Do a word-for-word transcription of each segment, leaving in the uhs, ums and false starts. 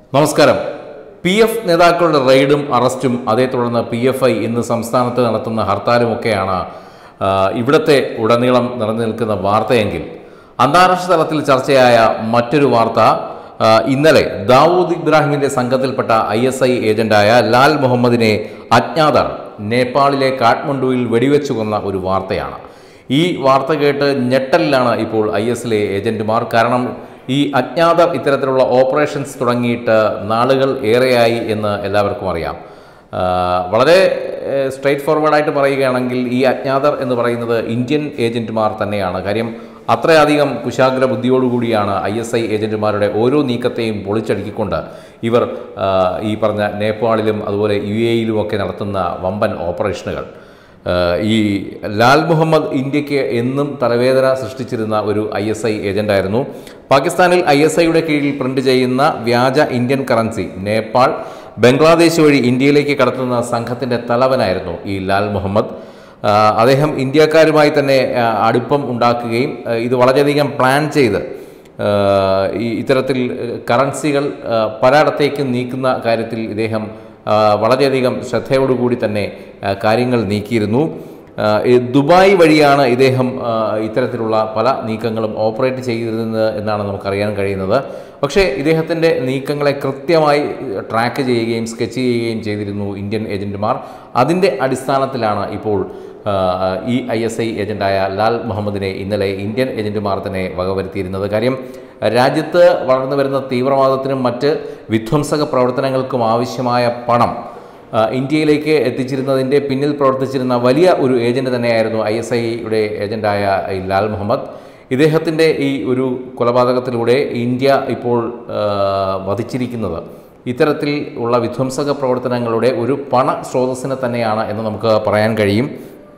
നമസ്കാരം. P F നേതാക്കളുടെ റെയ്ഡും അറസ്റ്റും അതേ തുടർന്ന് പി എഫ് ഐ ഇന്ന് സംസ്ഥാനത്ത് നടത്തുന്ന ഹർത്താലുമൊക്കെയാണ് ഇവിടുത്തെ ഉടനീളം നിറഞ്ഞു നിൽക്കുന്ന വാർത്തയെങ്കിൽ അന്താരാഷ്ട്ര തലത്തിൽ ചർച്ചയായ മറ്റൊരു വാർത്ത ഇന്നലെ ദാവൂദ് ഇബ്രാഹിമിൻ്റെ സംഘത്തിൽപ്പെട്ട ഐ എസ് ഐ ഏജന്റായ ലാൽ മുഹമ്മദിനെ അജ്ഞാതർ നേപ്പാളിലെ കാഠ്മണ്ഡുവിൽ വെടിവെച്ചു കൊന്ന ഒരു വാർത്തയാണ്. ഈ വാർത്ത കേട്ട് ഞെട്ടലിലാണ് ഇപ്പോൾ ഐ എസിലെ ഏജന്റുമാർ. കാരണം ഈ അജ്ഞാതർ ഇത്തരത്തിലുള്ള ഓപ്പറേഷൻസ് തുടങ്ങിയിട്ട് നാളുകൾ ഏറെയായി എന്ന് എല്ലാവർക്കും അറിയാം. വളരെ സ്ട്രെയിറ്റ് ഫോർവേഡായിട്ട് പറയുകയാണെങ്കിൽ ഈ അജ്ഞാതർ എന്ന് പറയുന്നത് ഇന്ത്യൻ ഏജന്റുമാർ തന്നെയാണ്. കാര്യം അത്രയധികം കുശാഗ്ര ബുദ്ധിയോടുകൂടിയാണ് ഐ എസ് ഐ ഏജന്റുമാരുടെ ഓരോ നീക്കത്തെയും പൊളിച്ചടുക്കിക്കൊണ്ട് ഇവർ ഈ പറഞ്ഞ നേപ്പാളിലും അതുപോലെ യു എയിലും ഒക്കെ നടത്തുന്ന വമ്പൻ ഓപ്പറേഷനുകൾ. ഈ ലാൽ മുഹമ്മദ് ഇന്ത്യക്ക് എന്നും തലവേദന സൃഷ്ടിച്ചിരുന്ന ഒരു ഐ എസ് ഐ ഏജൻ്റായിരുന്നു. പാകിസ്ഥാനിൽ ഐ എസ് ഐയുടെ കീഴിൽ പ്രിൻ്റ് ചെയ്യുന്ന വ്യാജ ഇന്ത്യൻ കറൻസി നേപ്പാൾ, ബംഗ്ലാദേശ് വഴി ഇന്ത്യയിലേക്ക് കടത്തുന്ന സംഘത്തിൻ്റെ തലവനായിരുന്നു ഈ ലാൽ മുഹമ്മദ്. അദ്ദേഹം ഇന്ത്യക്കാരുമായി തന്നെ അടുപ്പം ഉണ്ടാക്കുകയും ഇത് വളരെയധികം പ്ലാൻ ചെയ്ത് ഈ ഇത്തരത്തിൽ കറൻസികൾ പലയിടത്തേക്കും നീക്കുന്ന കാര്യത്തിൽ ഇദ്ദേഹം വളരെയധികം ശ്രദ്ധയോടുകൂടി തന്നെ കാര്യങ്ങൾ നീക്കിയിരുന്നു. ദുബായ് വഴിയാണ് ഇദ്ദേഹം ഇത്തരത്തിലുള്ള പല നീക്കങ്ങളും ഓപ്പറേറ്റ് ചെയ്തിരുന്നത് എന്നാണ് നമുക്കറിയാൻ കഴിയുന്നത്. പക്ഷേ ഇദ്ദേഹത്തിൻ്റെ നീക്കങ്ങളെ കൃത്യമായി ട്രാക്ക് ചെയ്യുകയും സ്കെച്ച് ചെയ്യുകയും ചെയ്തിരുന്നു ഇന്ത്യൻ ഏജൻറ്റുമാർ. അതിൻ്റെ അടിസ്ഥാനത്തിലാണ് ഇപ്പോൾ ഈ ഐ എസ് ഐ ഏജൻ്റായ ലാൽ മുഹമ്മദിനെ ഇന്നലെ ഇന്ത്യൻ ഏജൻറ്റുമാർ തന്നെ വകവരുത്തിയിരുന്നത്. കാര്യം രാജ്യത്ത് വളർന്നു വരുന്ന തീവ്രവാദത്തിനും മറ്റ് വിധ്വംസക പ്രവർത്തനങ്ങൾക്കും ആവശ്യമായ പണം ഇന്ത്യയിലേക്ക് എത്തിച്ചിരുന്നതിൻ്റെ പിന്നിൽ പ്രവർത്തിച്ചിരുന്ന വലിയ ഒരു ഏജൻറ്റ് തന്നെയായിരുന്നു ഐ എസ് ഐയുടെ ഏജൻ്റായ ലാൽ മുഹമ്മദ്. ഇദ്ദേഹത്തിൻ്റെ ഈ ഒരു കൊലപാതകത്തിലൂടെ ഇന്ത്യ ഇപ്പോൾ വധിച്ചിരിക്കുന്നത് ഇത്തരത്തിൽ ഉള്ള വിധ്വംസക പ്രവർത്തനങ്ങളുടെ ഒരു പണ സ്രോതസ്സിനെ തന്നെയാണ് എന്ന് നമുക്ക് പറയാൻ കഴിയും.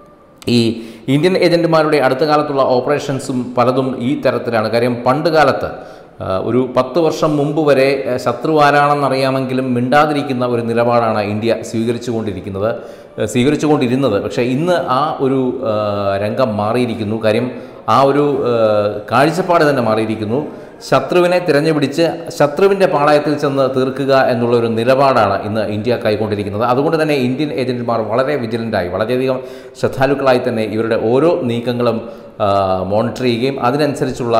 ഈ ഇന്ത്യൻ ഏജൻറ്റുമാരുടെ അടുത്ത കാലത്തുള്ള ഓപ്പറേഷൻസും പലതും ഈ തരത്തിലാണ്. കാര്യം പണ്ട് കാലത്ത് ഒരു പത്ത് വർഷം മുമ്പ് വരെ ശത്രു ആരാണെന്നറിയാമെങ്കിലും മിണ്ടാതിരിക്കുന്ന ഒരു നിലപാടാണ് ഇന്ത്യ സ്വീകരിച്ചു കൊണ്ടിരിക്കുന്നത് സ്വീകരിച്ചു കൊണ്ടിരുന്നത് പക്ഷേ ഇന്ന് ആ ഒരു രംഗം മാറിയിരിക്കുന്നു. കാര്യം ആ ഒരു കാഴ്ചപ്പാട് തന്നെ മാറിയിരിക്കുന്നു. ശത്രുവിനെ തിരഞ്ഞുപിടിച്ച് ശത്രുവിൻ്റെ പാളയത്തിൽ ചെന്ന് തീർക്കുക എന്നുള്ളൊരു നിലപാടാണ് ഇന്ന് ഇന്ത്യ കൈക്കൊണ്ടിരിക്കുന്നത്. അതുകൊണ്ട് തന്നെ ഇന്ത്യൻ ഏജൻറ്റുമാർ വളരെ വിജിലൻ്റായി വളരെയധികം ശ്രദ്ധാലുക്കളായി തന്നെ ഇവരുടെ ഓരോ നീക്കങ്ങളും മോണിറ്റർ ചെയ്യുകയും അതിനനുസരിച്ചുള്ള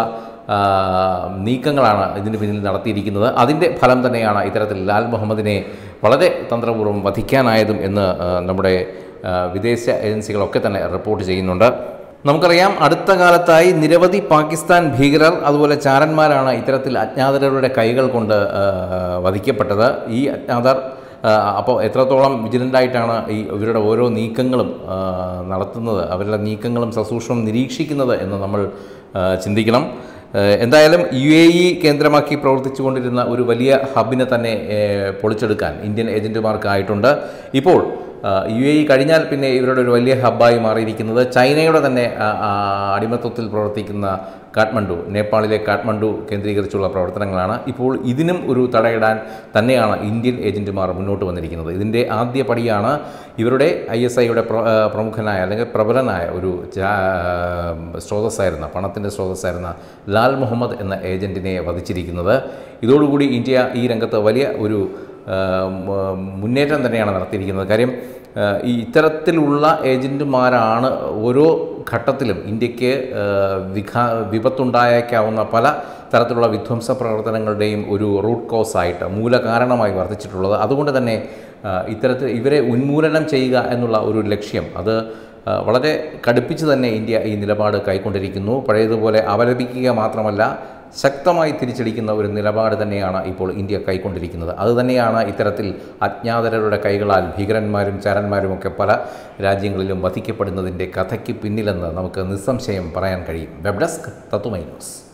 നീക്കങ്ങളാണ് ഇതിന് പിന്നിൽ നടത്തിയിരിക്കുന്നത്. അതിൻ്റെ ഫലം തന്നെയാണ് ഇത്തരത്തിൽ ലാൽ മുഹമ്മദിനെ വളരെ തന്ത്രപൂർവ്വം വധിക്കാനായതും എന്ന് നമ്മുടെ വിദേശ ഏജൻസികളൊക്കെ തന്നെ റിപ്പോർട്ട് ചെയ്യുന്നുണ്ട്. നമുക്കറിയാം, അടുത്ത കാലത്തായി നിരവധി പാകിസ്ഥാൻ ഭീകരർ അതുപോലെ ചാരന്മാരാണ് ഇത്തരത്തിൽ അജ്ഞാതരുടെ കൈകൾ കൊണ്ട് വധിക്കപ്പെട്ടത്. ഈ അജ്ഞാതർ അപ്പോൾ എത്രത്തോളം വിജിലൻ്റായിട്ടാണ് ഈ ഇവരുടെ ഓരോ നീക്കങ്ങളും നടത്തുന്നത്, അവരുടെ നീക്കങ്ങളും സസൂക്ഷ്മം നിരീക്ഷിക്കുന്നത് എന്ന് നമ്മൾ ചിന്തിക്കണം. എന്തായാലും യു എ ഇ കേന്ദ്രമാക്കി പ്രവർത്തിച്ചു കൊണ്ടിരുന്ന ഒരു വലിയ ഹബിനെ തന്നെ പൊളിച്ചെടുക്കാൻ ഇന്ത്യൻ ഏജൻറ്റുമാർക്കായിട്ടുണ്ട്. ഇപ്പോൾ യു എ ഇ കഴിഞ്ഞാൽ പിന്നെ ഇവരുടെ ഒരു വലിയ ഹബ്ബായി മാറിയിരിക്കുന്നത് ചൈനയുടെ തന്നെ അടിമത്വത്തിൽ പ്രവർത്തിക്കുന്ന കാഠ്മണ്ഡു, നേപ്പാളിലെ കാഠ്മണ്ഡു കേന്ദ്രീകരിച്ചുള്ള പ്രവർത്തനങ്ങളാണ്. ഇപ്പോൾ ഇതിനും ഒരു തടയിടാൻ തന്നെയാണ് ഇന്ത്യൻ ഏജൻറ്റുമാർ മുന്നോട്ട് വന്നിരിക്കുന്നത്. ഇതിൻ്റെ ആദ്യ പടിയാണ് ഇവരുടെ ഐ എസ് ഐയുടെ പ്രമുഖനായ അല്ലെങ്കിൽ പ്രബലനായ ഒരു സ്രോതസ്സായിരുന്ന പണത്തിൻ്റെ സ്രോതസ്സായിരുന്ന ലാൽ മുഹമ്മദ് എന്ന ഏജൻറ്റിനെ വധിച്ചിരിക്കുന്നത്. ഇതോടുകൂടി ഇന്ത്യ ഈ രംഗത്ത് വലിയ ഒരു മുന്നേറ്റം തന്നെയാണ് നടത്തിയിരിക്കുന്നത്. കാര്യം ഈ ഇത്തരത്തിലുള്ള ഏജൻറ്റുമാരാണ് ഓരോ ഘട്ടത്തിലും ഇന്ത്യക്ക് വിഘാ വിപത്തുണ്ടായേക്കാവുന്ന പല തരത്തിലുള്ള വിധ്വംസ പ്രവർത്തനങ്ങളുടെയും ഒരു റൂട്ട് കോസായിട്ട് മൂലകാരണമായി വർദ്ധിച്ചിട്ടുള്ളത്. അതുകൊണ്ട് തന്നെ ഇത്തരത്തിൽ ഇവരെ ഉന്മൂലനം ചെയ്യുക എന്നുള്ള ഒരു ലക്ഷ്യം അത് വളരെ കടുപ്പിച്ച് തന്നെ ഇന്ത്യ ഈ നിലപാട് കൈക്കൊണ്ടിരിക്കുന്നു. പഴയതുപോലെ അപലപിക്കുക മാത്രമല്ല, ശക്തമായി തിരിച്ചടിക്കുന്ന ഒരു നിലപാട് തന്നെയാണ് ഇപ്പോൾ ഇന്ത്യ കൈക്കൊണ്ടിരിക്കുന്നത്. അതുതന്നെയാണ് ഇത്തരത്തിൽ അജ്ഞാതരുടെ കൈകളാൽ ഭീകരന്മാരും ചാരന്മാരുമൊക്കെ പല രാജ്യങ്ങളിലും വധിക്കപ്പെടുന്നതിൻ്റെ കഥയ്ക്ക് പിന്നിലെന്ന് നമുക്ക് നിസ്സംശയം പറയാൻ കഴിയും. Web desk Tatwamayi news.